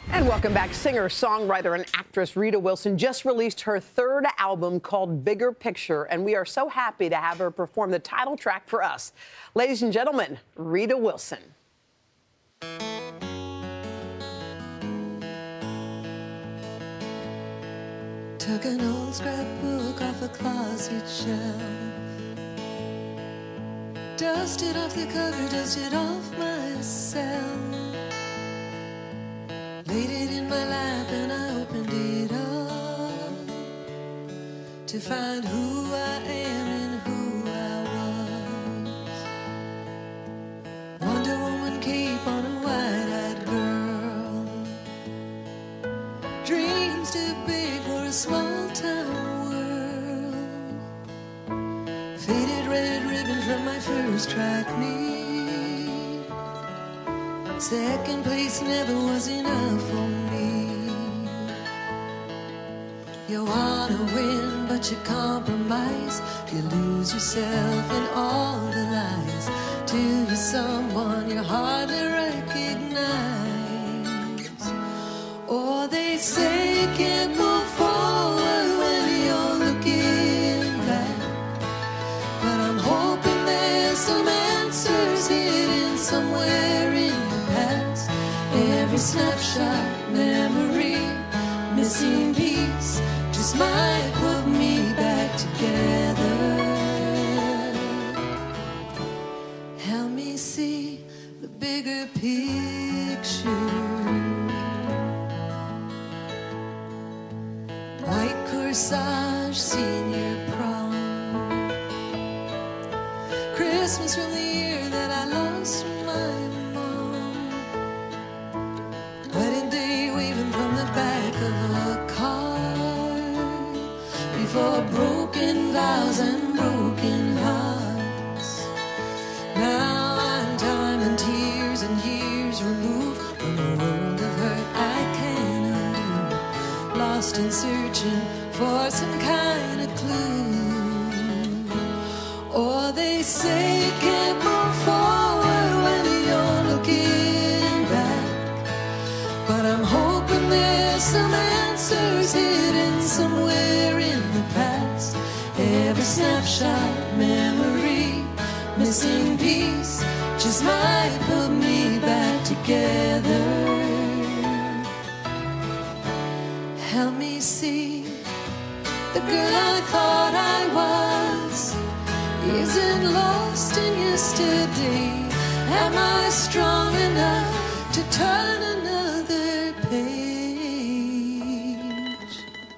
And welcome back. Singer, songwriter, and actress Rita Wilson just released her third album called Bigger Picture, and we are so happy to have her perform the title track for us. Ladies and gentlemen, Rita Wilson. Took an old scrapbook off a closet shelf, dusted off the cover, dusted off myself. Laid it in my lap and I opened it up to find who I am and who I was. Wonder Woman cape on a wide-eyed girl, dreams too big for a small-town world. Faded red ribbon from my first track meet. Second place never was enough for me. You wanna win, but you compromise. You lose yourself in all the lies. Till you're someone you hardly recognize. Or they say you can't move forward when you're looking back. But I'm hoping there's some answers hidden somewhere in every snapshot, memory, missing piece, just might put me back together. Help me see the bigger picture. White corsage, senior prom, Christmas from the year that I lost my back of a car, before broken vows and broken hearts. Now I'm time and tears and years removed from a world of hurt I can't undo. Lost in searching for some kind of clue. Or they say you can't move forward when you're looking back. But I'm hoping there's some answers hidden somewhere in the past. Every snapshot, memory, missing piece, just might put me back together. Help me see the girl I thought I was isn't lost in yesterday. Am I strong enough to turn another page?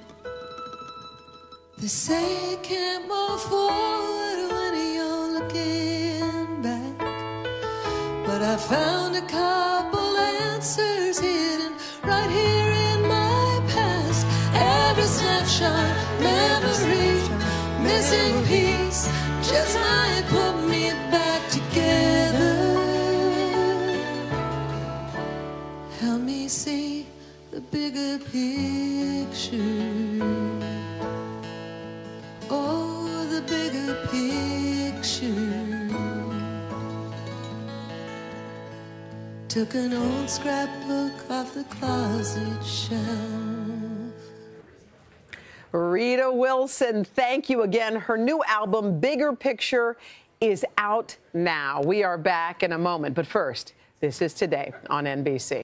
They say you can't move forward when you're looking back. But I found a couple answers hidden right here in my past. Every snapshot, memory, missing piece, just might put me back together. Help me see the bigger picture. Oh, the bigger picture. Took an old scrapbook off the closet shelf. Rita Wilson, thank you again. Her new album, Bigger Picture, is out now. We are back in a moment, but first, this is Today on NBC.